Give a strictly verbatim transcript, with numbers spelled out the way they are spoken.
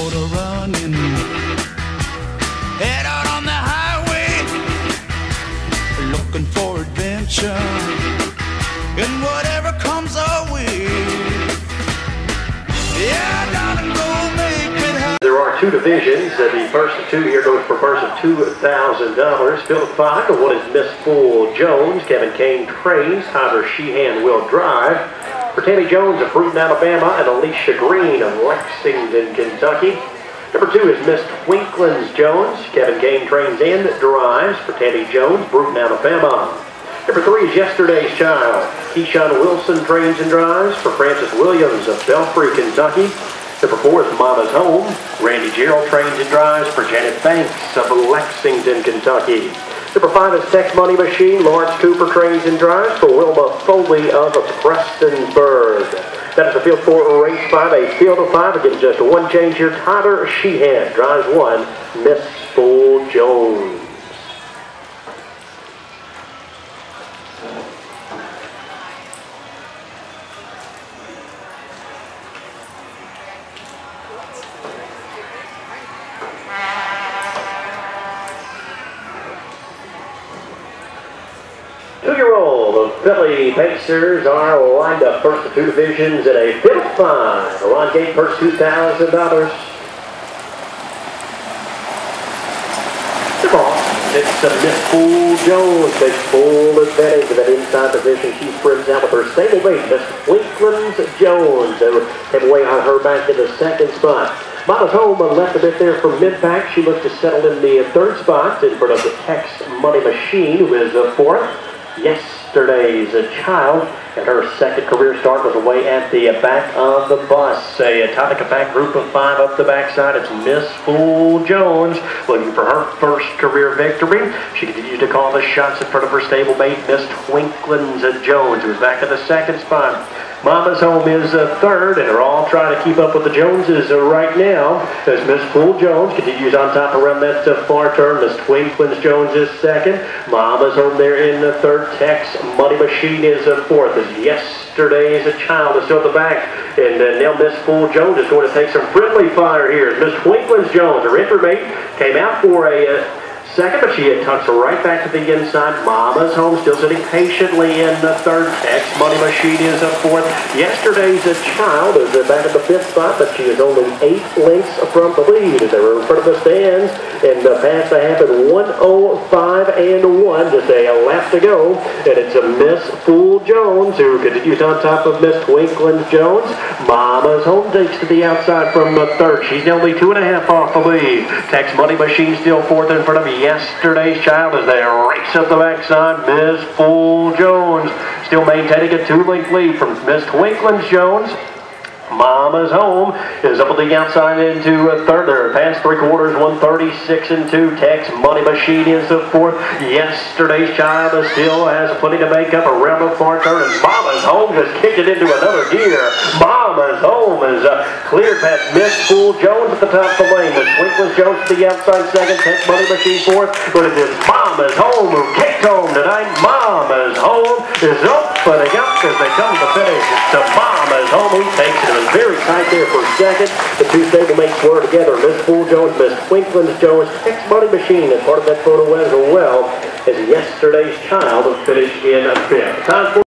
motor running, head out on the highway, looking for adventure and whatever comes our way. Yeah, darling, go make it happen. There are two divisions. Uh, the first of two here goes for a purse of two thousand dollars. Field of five, the one is Miss Fool Jones. Kevin Kane trains. Tyler Sheehan will drive. For Tammy Jones of Bruton, Alabama, and Alicia Green of Lexington, Kentucky. Number two is Miss Twinklins Jones. Kevin Kane trains and drives. For Tammy Jones, Bruton, Alabama. Number three is Yesterday's Child. Keyshawn Wilson trains and drives. For Francis Williams of Belfry, Kentucky. Number four is Mama's Home. Randy Gerald trains and drives for Janet Banks of Lexington, Kentucky. Number five is Tex Money Machine. Lawrence Cooper trains and drives for Wilma Foley of Prestonsburg. That is the field for race five, a field of five. Again, just one change here. Tyler Sheehan drives one, Miss Fool Jones. Two-year-old of Philly Pacers are lined up first of two divisions in a field of five. The line gate purse two thousand dollars. The ball. It's a Miss Fool Jones. Takes full advantage of that inside position. She sprints out with her stablemate, Miss Twinklins Jones. They have way on her back in the second spot. Mama's Home left a bit there from mid-pack. She looks to settle in the third spot in front of the Tex Money Machine, who is the fourth. Yesterday's Child, and her second career start was away at the back of the bus. A topic of back group of five up the backside. It's Miss Fool Jones looking for her first career victory. She continues to call the shots in front of her stablemate, Miss Twinklins Jones, who's back in the second spot. Mama's Home is uh, third, and they're all trying to keep up with the Joneses uh, right now. As Miss Fool Jones continues on top around that uh, far turn. Miss Twinklins Jones is second. Mama's Home there in the third. Tex Money Machine is uh, fourth. As Yesterday's Child is still at the back. And uh, now Miss Fool Jones is going to take some friendly fire here. As Miss Twinklins Jones, her entry mate, came out for a uh, second, but she tucks right back to the inside. Mama's Home still sitting patiently in the third. Tex Money Machine is up fourth. Yesterday's a Child is back at the fifth spot, but she is only eight lengths from the lead. They were in front of the stands, and the pass they have at one oh five and one. Just a lap to go, and it's a Miss Fool Jones who continues on top of Miss Twinklins Jones. Mama's Home takes to the outside from the third. She's only two and a half off the lead. Tex Money Machine still fourth in front of Yesterday's Child as they race up the backside. Miss Fool Jones still maintaining a two-length lead from Miss Twinklins Jones. Mama's Home is up on the outside into a third. They're past three quarters, one thirty-six and two. Tex Money Machine is the fourth. Yesterday's Child still has plenty to make up around the far turn, and Mama's Home just kicked it into another gear. Mama's Home is uh, cleared past Miss Fool Jones at the top of the lane. Miss Twinklins Jones to the outside second. Tex Money Machine fourth. But it is Mama's Home who kicked home tonight. Mama's Home is opening up as they come to the finish. It's to Mama's Home who takes it. It was very tight there for a second. The two stablemates were together. Miss Fool Jones, Miss Twinklins Jones, Tex Money Machine as part of that photo as well, as Yesterday's Child finished in fifth. Time for